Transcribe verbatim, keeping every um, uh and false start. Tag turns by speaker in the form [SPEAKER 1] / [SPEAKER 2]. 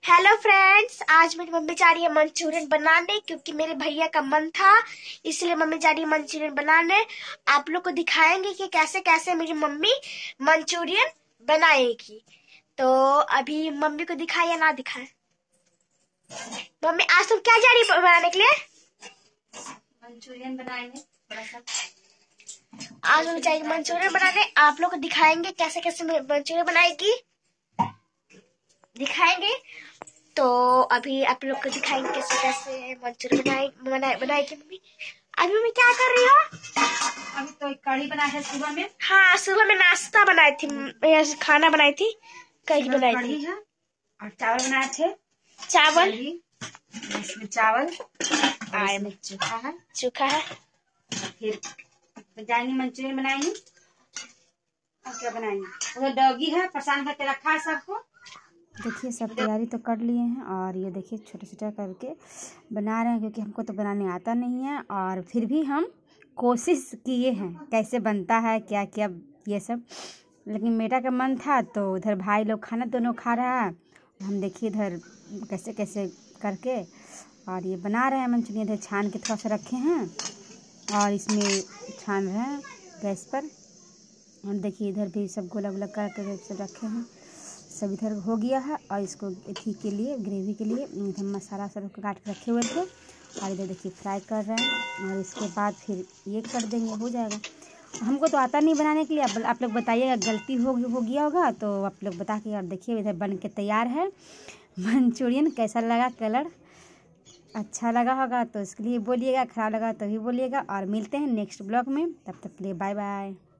[SPEAKER 1] Hello friends, आज मेरी mummy जा रही है मंचूरियन बनाने क्योंकि मेरे भैया का मन था, इसलिए मम्मी जा रही है मंचूरियन बनाने। आप लोग को दिखाएंगे कि कैसे कैसे मेरी मम्मी मंचूरियन बनाएगी। तो अभी मम्मी को दिखाए या ना दिखाए? मम्मी आज तुम क्या जा रही है बनाने के लिए?
[SPEAKER 2] मंचूरियन बनाएंगे थोड़ा सा।
[SPEAKER 1] आज मम्मी जाएगी मंचूरियन बनाने। आप लोग को दिखाएंगे कैसे कैसे मंचूरियन बनाएगी, दिखाएंगे। तो अभी आप लोग को दिखाएंगे कैसे कैसे मंचूरियन बनाए बनाए बनाएगी मम्मी। अभी मम्मी क्या कर रही हो?
[SPEAKER 2] अभी तो एक कढ़ी बनाया है सुबह में।
[SPEAKER 1] हाँ, सुबह में नाश्ता बनाई थी, खाना बनाई थी, कढ़ी बनाई थी।
[SPEAKER 2] है और चावल बनाए थे।
[SPEAKER 1] चावल,
[SPEAKER 2] इसमें चावल और इसमें चोखा है
[SPEAKER 1] चोखा है।
[SPEAKER 2] फिर जाएंगे मंचूरियन बनाएंगे। और क्या बनाएंगे? उधर डॉगी है, परेशान करके रखा है सबको।
[SPEAKER 3] देखिए सब तैयारी तो कर लिए हैं और ये देखिए छोटा छोटा करके बना रहे हैं क्योंकि हमको तो बनाने आता नहीं है, और फिर भी हम कोशिश किए हैं कैसे बनता है क्या क्या ये सब। लेकिन मेरा का मन था तो उधर भाई लोग खाना दोनों खा रहा है, हम देखिए इधर कैसे कैसे करके और ये बना रहे हैं मंचूरियन। इधर छान के थोड़ा सा रखे हैं और इसमें छान रहे हैं गैस पर। और देखिए इधर भी सब गोला गोला करके सब रखे हैं, सब इधर हो गया है। और इसको इथी के लिए ग्रेवी के लिए इधर मसाला सब काट के रखे हुए थे और इधर देखिए फ्राई कर रहे हैं और इसके बाद फिर ये कर देंगे, हो जाएगा। हमको तो आता नहीं बनाने के लिए, आप, आप लोग बताइएगा गलती हो हो गया होगा तो आप लोग बता के। और देखिए इधर बन के तैयार है मंचूरियन। कैसा लगा? कलर अच्छा लगा होगा तो इसके लिए बोलिएगा, ख़राब लगा तो भी बोलिएगा। और मिलते हैं नेक्स्ट ब्लॉग में, तब तक के लिए बाय बाय।